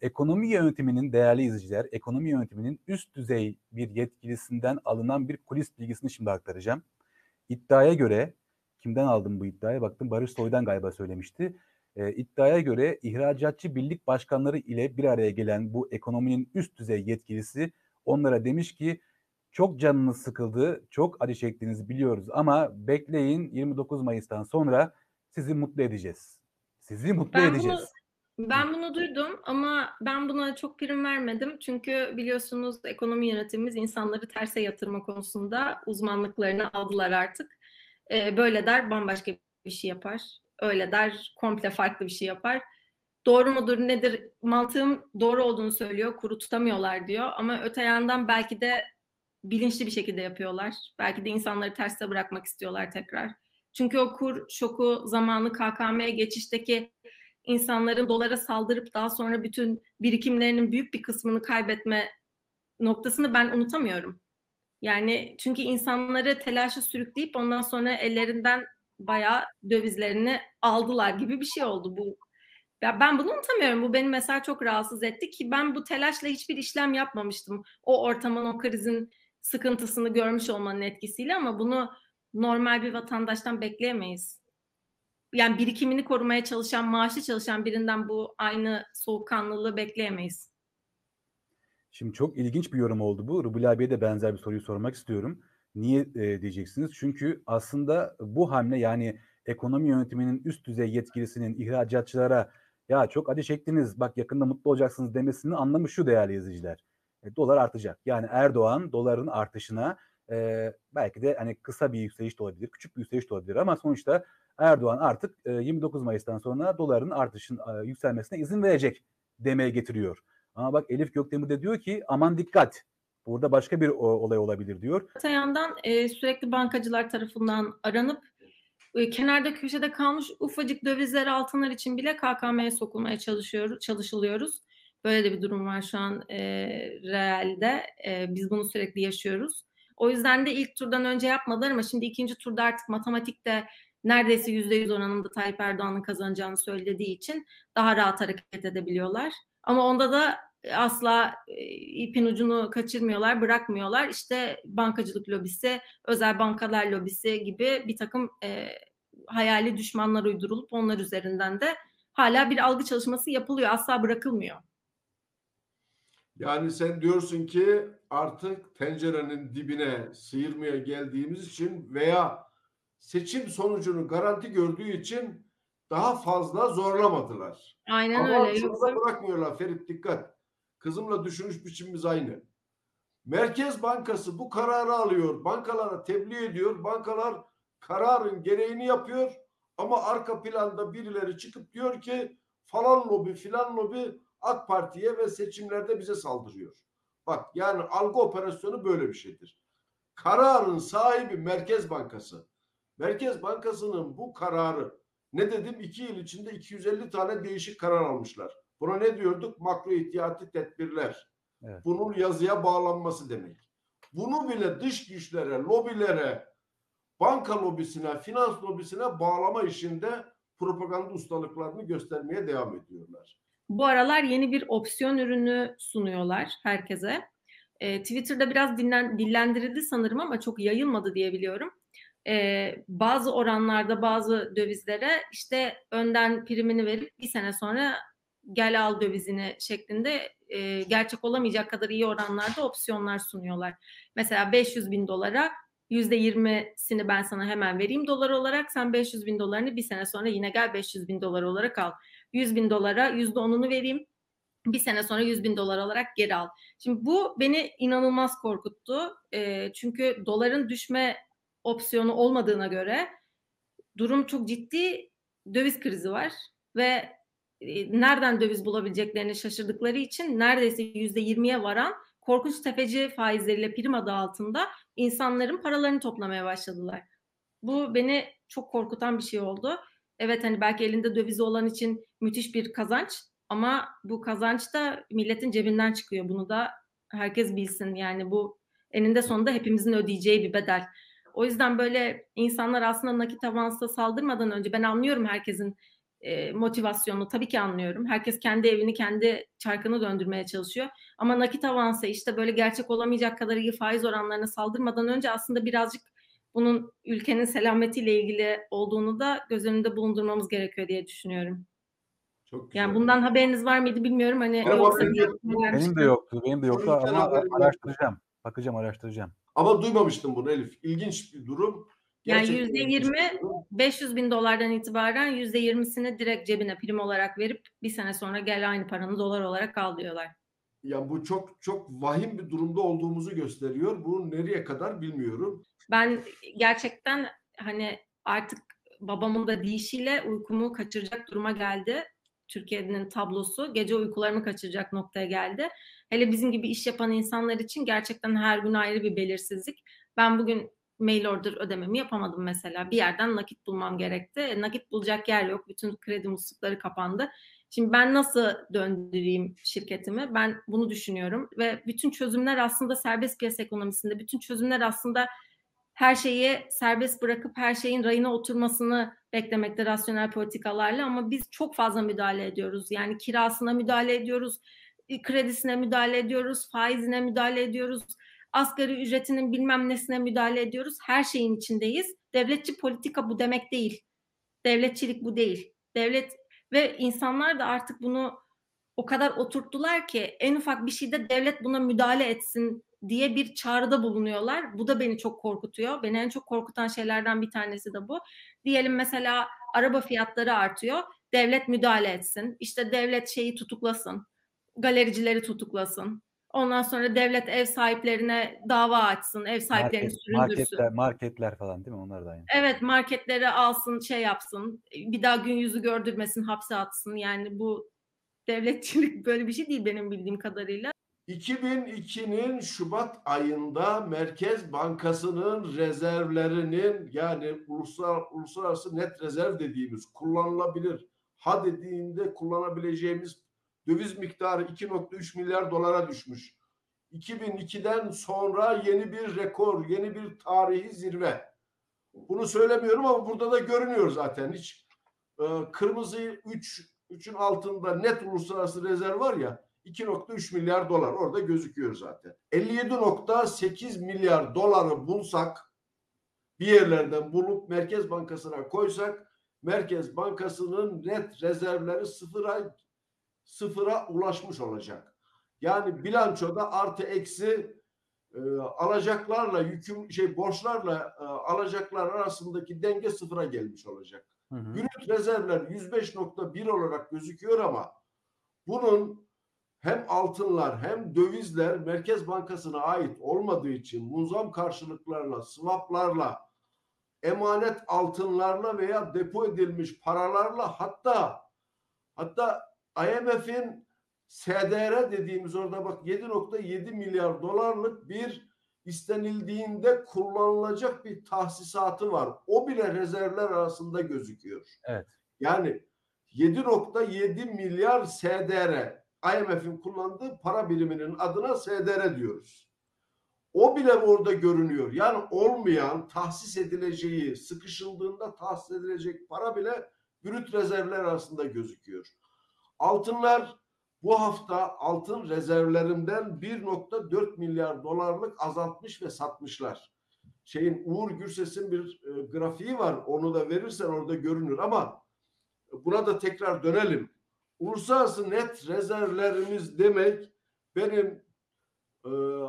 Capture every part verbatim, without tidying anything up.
Ekonomi yönetiminin değerli izleyiciler, ekonomi yönetiminin üst düzey bir yetkilisinden alınan bir kulis bilgisini şimdi aktaracağım. İddiaya göre, kimden aldım bu iddiaya? Baktım Barış Soy'dan galiba söylemişti. Eee, iddiaya göre ihracatçı birlik başkanları ile bir araya gelen bu ekonominin üst düzey yetkilisi onlara demiş ki çok canınız sıkıldı, çok acı çektiğinizi biliyoruz ama bekleyin yirmi dokuz Mayıs'tan sonra sizi mutlu edeceğiz. Sizi mutlu Ben bunu edeceğiz. Hı. ben bunu duydum ama ben buna çok prim vermedim. Çünkü biliyorsunuz ekonomi yönetimimiz insanları terse yatırma konusunda uzmanlıklarını aldılar artık. Eee, böyle der bambaşka bir şey yapar. Öyle der komple farklı bir şey yapar. Doğru mudur nedir? Mantığım doğru olduğunu söylüyor. Kuru tutamıyorlar diyor. Ama öte yandan belki de bilinçli bir şekilde yapıyorlar. Belki de insanları terste bırakmak istiyorlar tekrar. Çünkü o kur şoku zamanı K K M'ye geçişteki insanların dolara saldırıp daha sonra bütün birikimlerinin büyük bir kısmını kaybetme noktasını ben unutamıyorum. Yani çünkü insanları telaşa sürükleyip ondan sonra ellerinden bayağı dövizlerini aldılar gibi bir şey oldu bu. Ya ben bunu unutamıyorum. Bu beni mesela çok rahatsız etti ki ben bu telaşla hiçbir işlem yapmamıştım. O ortamın, o krizin sıkıntısını görmüş olmanın etkisiyle ama bunu normal bir vatandaştan bekleyemeyiz. Yani birikimini korumaya çalışan, maaşlı çalışan birinden bu aynı soğukkanlılığı bekleyemeyiz. Şimdi çok ilginç bir yorum oldu bu. Rubel abiye de benzer bir soruyu sormak istiyorum. Niye, eee, diyeceksiniz? Çünkü aslında bu hamle, yani ekonomi yönetiminin üst düzey yetkilisinin ihracatçılara "Ya, çok acı çektiniz, bak yakında mutlu olacaksınız." demesinin anlamı şu değerli izleyiciler: E, dolar artacak. Yani Erdoğan doların artışına, eee, belki de, hani, kısa bir yükseliş de olabilir, küçük bir yükseliş de olabilir ama sonuçta Erdoğan artık, eee, yirmi dokuz Mayıs'tan sonra doların artışın aaa, yükselmesine izin verecek demeye getiriyor. Ama bak Elif Gökdemir de diyor ki aman dikkat, burada başka bir o olay olabilir diyor. Öte yandan eee, sürekli bankacılar tarafından aranıp eee, kenarda köşede kalmış ufacık dövizler, altınlar için bile K K M'ye sokulmaya çalışıyoruz, çalışılıyoruz. Böyle de bir durum var şu an eee, realde. Eee, biz bunu sürekli yaşıyoruz. O yüzden de ilk turdan önce yapmadılar ama şimdi ikinci turda artık matematikte neredeyse yüzde yüz oranında Tayyip Erdoğan'ın kazanacağını söylediği için daha rahat hareket edebiliyorlar. Ama onda da asla e, ipin ucunu kaçırmıyorlar, bırakmıyorlar. İşte bankacılık lobisi, özel bankalar lobisi gibi bir takım e, hayali düşmanlar uydurulup onlar üzerinden de hala bir algı çalışması yapılıyor. Asla bırakılmıyor. Yani sen diyorsun ki artık tencerenin dibine sıyırmaya geldiğimiz için veya seçim sonucunu garanti gördüğü için daha fazla zorlamadılar. Aynen Ama öyle. şunu Yoksa da bırakmıyorlar Ferit, dikkat. Kızımla düşünüş biçimimiz aynı. Merkez Bankası bu kararı alıyor, bankalara tebliğ ediyor. Bankalar kararın gereğini yapıyor ama arka planda birileri çıkıp diyor ki falan lobi filan lobi AK Parti'ye ve seçimlerde bize saldırıyor. Bak yani algı operasyonu böyle bir şeydir. Kararın sahibi Merkez Bankası. Merkez Bankası'nın bu kararı, ne dedim, iki yıl içinde iki yüz elli tane değişik karar almışlar. Buna ne diyorduk? Makro ihtiyati tedbirler. Evet. Bunun yazıya bağlanması demek. Bunu bile dış güçlere, lobilere, banka lobisine, finans lobisine bağlama işinde propaganda ustalıklarını göstermeye devam ediyorlar. bu aralar yeni bir opsiyon ürünü sunuyorlar herkese. E, Twitter'da biraz dinlen, dillendirildi sanırım ama çok yayılmadı diye biliyorum. E, bazı oranlarda bazı dövizlere işte önden primini verip bir sene sonra gel al dövizini şeklinde e, gerçek olamayacak kadar iyi oranlarda opsiyonlar sunuyorlar. Mesela beş yüz bin dolara yüzde yirmisini ben sana hemen vereyim dolar olarak, sen beş yüz bin dolarını bir sene sonra yine gel beş yüz bin dolar olarak al. yüz bin dolara yüzde onunu vereyim, bir sene sonra yüz bin dolar olarak geri al. Şimdi bu beni inanılmaz korkuttu. E, çünkü doların düşme opsiyonu olmadığına göre durum çok ciddi, döviz krizi var ve e, nereden döviz bulabileceklerini şaşırdıkları için neredeyse yüzde yirmiye varan korkunç tefeci faizleriyle prim adı altında insanların paralarını toplamaya başladılar. Bu beni çok korkutan bir şey oldu. Evet, hani belki elinde dövizi olan için müthiş bir kazanç ama bu kazanç da milletin cebinden çıkıyor. Bunu da herkes bilsin. Yani bu eninde sonunda hepimizin ödeyeceği bir bedel. O yüzden böyle insanlar aslında nakit avansa saldırmadan önce, ben anlıyorum herkesin e, motivasyonunu tabii ki anlıyorum. Herkes kendi evini, kendi çarkını döndürmeye çalışıyor. Ama nakit avansı işte böyle gerçek olamayacak kadar iyi faiz oranlarına saldırmadan önce aslında birazcık bunun ülkenin selametiyle ilgili olduğunu da göz önünde bulundurmamız gerekiyor diye düşünüyorum. Çok güzel. Yani bundan haberiniz var mıydı bilmiyorum. Hani Benim yoksa haberim diğer yok. ülkeler Benim de dışında- yoktu. Benim de yoktu Çocukken ama haberim yoktu. araştıracağım. Bakacağım, araştıracağım. Ama duymamıştım bunu Elif. İlginç bir durum. Yani Gerçekten yüzde ilginç yirmi bir durum. beş yüz bin dolardan itibaren yüzde yirmisini direkt cebine prim olarak verip bir sene sonra gel aynı paranı dolar olarak al diyorlar. Ya bu çok çok vahim bir durumda olduğumuzu gösteriyor. Bu nereye kadar bilmiyorum. Ben gerçekten hani artık babamın da deyişiyle uykumu kaçıracak duruma geldi. Türkiye'nin tablosu gece uykularımı kaçıracak noktaya geldi. Hele bizim gibi iş yapan insanlar için gerçekten her gün ayrı bir belirsizlik. Ben bugün mail order ödememi yapamadım mesela. Bir yerden nakit bulmam gerekti. E, nakit bulacak yer yok. Bütün kredi muslukları kapandı. Şimdi ben nasıl döndüreyim şirketimi? Ben bunu düşünüyorum ve bütün çözümler aslında serbest piyasa ekonomisinde, bütün çözümler aslında her şeyi serbest bırakıp her şeyin rayına oturmasını beklemekte rasyonel politikalarla, ama biz çok fazla müdahale ediyoruz. Yani kirasına müdahale ediyoruz, kredisine müdahale ediyoruz, faizine müdahale ediyoruz, asgari ücretinin bilmem nesine müdahale ediyoruz. Her şeyin içindeyiz. Devletçi politika bu demek değil. Devletçilik bu değil. Devlet ve insanlar da artık bunu o kadar oturttular ki en ufak bir şeyde devlet buna müdahale etsin diye bir çağrıda bulunuyorlar. Bu da beni çok korkutuyor. Beni en çok korkutan şeylerden bir tanesi de bu. Diyelim mesela araba fiyatları artıyor. Devlet müdahale etsin. İşte devlet şeyi tutuklasın. Galericileri tutuklasın. Ondan sonra devlet ev sahiplerine dava açsın. Ev sahiplerini Market, süründürsün. marketler, marketler falan değil mi? Onlar da aynı. Evet, marketleri alsın, şey yapsın. Bir daha gün yüzü gördürmesin, hapse atsın. Yani bu devletçilik böyle bir şey değil benim bildiğim kadarıyla. iki bin ikinin Şubat ayında Merkez Bankası'nın rezervlerinin, yani uluslar, uluslararası net rezerv dediğimiz, kullanılabilir, ha dediğinde kullanabileceğimiz döviz miktarı iki nokta üç milyar dolara düşmüş. iki bin ikiden sonra yeni bir rekor, yeni bir tarihi zirve. Bunu söylemiyorum ama burada da görünüyor zaten. Hiç e, kırmızı üç, üçün altında net uluslararası rezerv var ya, iki nokta üç milyar dolar orada gözüküyor zaten. elli yedi nokta sekiz milyar doları bulsak, bir yerlerden bulup Merkez Bankası'na koysak, Merkez Bankası'nın net rezervleri sıfıra sıfıra ulaşmış olacak. Yani bilançoda artı eksi e, alacaklarla yüküm şey borçlarla e, alacaklar arasındaki denge sıfıra gelmiş olacak. Hı hı. Brüt rezervler yüz beş nokta bir olarak gözüküyor ama bunun hem altınlar hem dövizler Merkez Bankası'na ait olmadığı için munzam karşılıklarla, swaplarla, emanet altınlarla veya depo edilmiş paralarla, hatta hatta I M F'in S D R dediğimiz, orada bak yedi nokta yedi milyar dolarlık bir istenildiğinde kullanılacak bir tahsisatı var. O bile rezervler arasında gözüküyor. Evet. Yani yedi nokta yedi milyar S D R, I M F'in kullandığı para biriminin adına S D R diyoruz. O bile orada görünüyor. Yani olmayan, tahsis edileceği, sıkışıldığında tahsis edilecek para bile brüt rezervler arasında gözüküyor. Altınlar bu hafta altın rezervlerinden bir nokta dört milyar dolarlık azaltmış ve satmışlar. Şeyin, Uğur Gürses'in bir e, grafiği var. Onu da verirsen orada görünür ama buna da tekrar dönelim. Uluslararası net rezervlerimiz demek, benim e,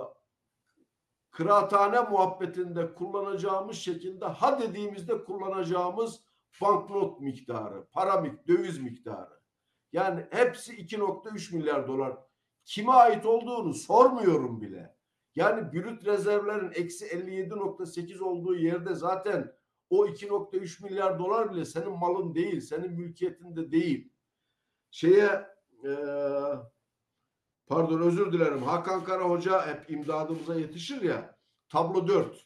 kıraathane muhabbetinde kullanacağımız şekilde, ha dediğimizde kullanacağımız banknot miktarı, para miktarı, döviz miktarı. Yani hepsi iki nokta üç milyar dolar. Kime ait olduğunu sormuyorum bile. Yani brüt rezervlerin eksi elli yedi nokta sekiz olduğu yerde zaten o iki nokta üç milyar dolar bile senin malın değil, senin mülkiyetinde değil. Şeye e, pardon özür dilerim, Hakan Kara Hoca hep imdadımıza yetişir ya. Tablo dört.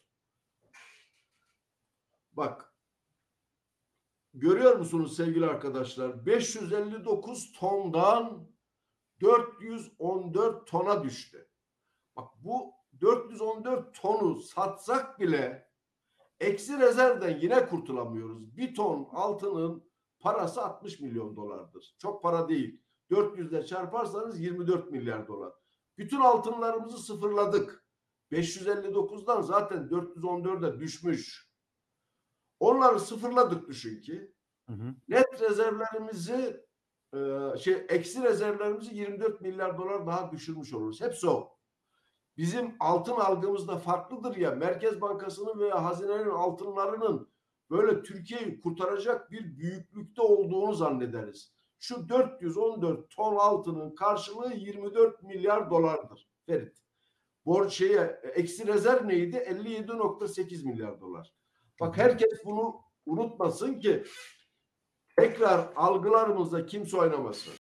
Bak, görüyor musunuz sevgili arkadaşlar? beş yüz elli dokuz tondan dört yüz on dört tona düştü. Bak, bu dört yüz on dört tonu satsak bile eksi rezervden yine kurtulamıyoruz. Bir ton altının parası altmış milyon dolardır. Çok para değil. dört yüz ile çarparsanız yirmi dört milyar dolar. Bütün altınlarımızı sıfırladık. beş yüz elli dokuzdan zaten dört yüz on dörde düşmüş. Onları sıfırladık düşün ki. Hı hı. Net rezervlerimizi e, şey eksi rezervlerimizi yirmi dört milyar dolar daha düşürmüş oluruz. Hepsi o. Bizim altın algımız da farklıdır ya. Merkez Bankası'nın veya hazinenin altınlarının böyle Türkiye'yi kurtaracak bir büyüklükte olduğunu zannederiz. Şu dört yüz on dört ton altının karşılığı yirmi dört milyar dolardır. Ferit. Borç şeye eksi rezerv neydi? elli yedi nokta sekiz milyar dolar. Bak herkes bunu unutmasın ki tekrar algılarımızda kimse oynamasın.